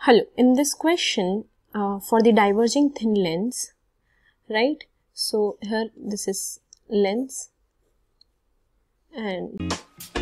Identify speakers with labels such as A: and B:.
A: Hello, in this question for the diverging thin lens, right? So here this is lens and